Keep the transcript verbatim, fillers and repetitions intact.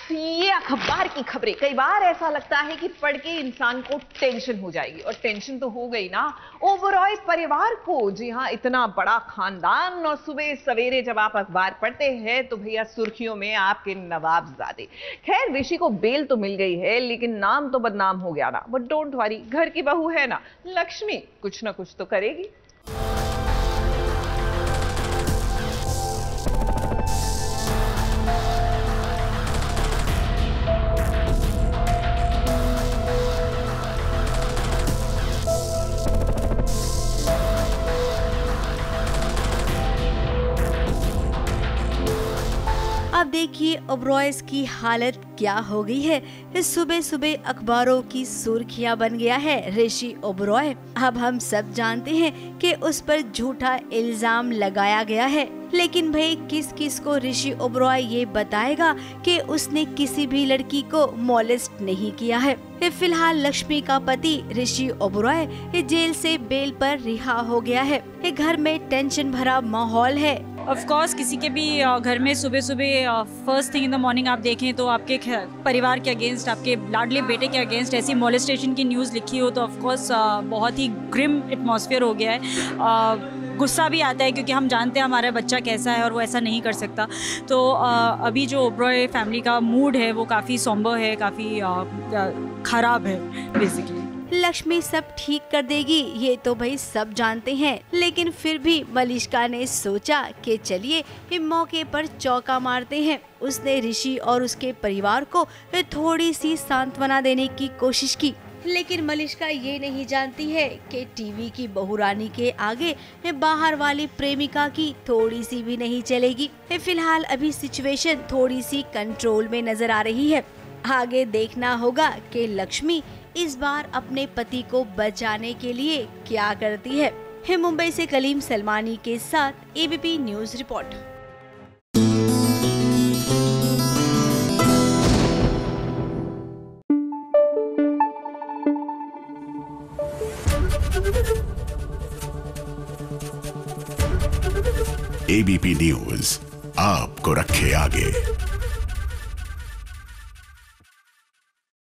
ये अखबार की खबरें, कई बार ऐसा लगता है कि पढ़ के इंसान को टेंशन हो जाएगी, और टेंशन तो हो गई ना ओबरॉय परिवार को। जी हाँ, इतना बड़ा खानदान, और सुबह सवेरे जब आप अखबार पढ़ते हैं तो भैया सुर्खियों में आपके नवाबजादे। खैर, ऋषि को बेल तो मिल गई है, लेकिन नाम तो बदनाम हो गया ना। बट डोंट वरी, घर की बहू है ना लक्ष्मी, कुछ ना कुछ तो करेगी। अब देखिए ओबरॉयज की हालत क्या हो गई है। सुबह सुबह अखबारों की सुर्खियां बन गया है ऋषि ओबरॉय। अब हम सब जानते हैं कि उस पर झूठा इल्जाम लगाया गया है, लेकिन भाई किस किस को ऋषि ओबरॉय ये बताएगा कि उसने किसी भी लड़की को मॉलेस्ट नहीं किया है। फिलहाल लक्ष्मी का पति ऋषि ओबरॉय जेल से बेल पर रिहा हो गया है। घर में टेंशन भरा माहौल है। ऑफ कोर्स किसी के भी घर में सुबह सुबह first thing in the morning आप देखें तो आपके परिवार के अगेंस्ट, आपके लाडले बेटे के अगेंस्ट ऐसी मॉलेस्टेशन की न्यूज़ लिखी हो तो ऑफ कोर्स बहुत ही ग्रिम एटमॉस्फेयर हो गया है। गुस्सा भी आता है क्योंकि हम जानते हैं हमारा बच्चा कैसा है और वो ऐसा नहीं कर सकता। तो अभी जो ओबरॉय फैमिली का मूड है वो काफ़ी सोम्बर है, काफ़ी ख़राब है बेसिकली। लक्ष्मी सब ठीक कर देगी ये तो भाई सब जानते हैं, लेकिन फिर भी मलिष्का ने सोचा कि चलिए इस मौके पर चौका मारते हैं। उसने ऋषि और उसके परिवार को थोड़ी सी सांत्वना देने की कोशिश की, लेकिन मलिष्का ये नहीं जानती है कि टीवी की बहुरानी के आगे बाहर वाली प्रेमिका की थोड़ी सी भी नहीं चलेगी। फिलहाल अभी सिचुएशन थोड़ी सी कंट्रोल में नजर आ रही है। आगे देखना होगा कि लक्ष्मी इस बार अपने पति को बचाने के लिए क्या करती है। मुंबई से कलीम सलमानी के साथ ABP news report. ABP news आपको रखे आगे।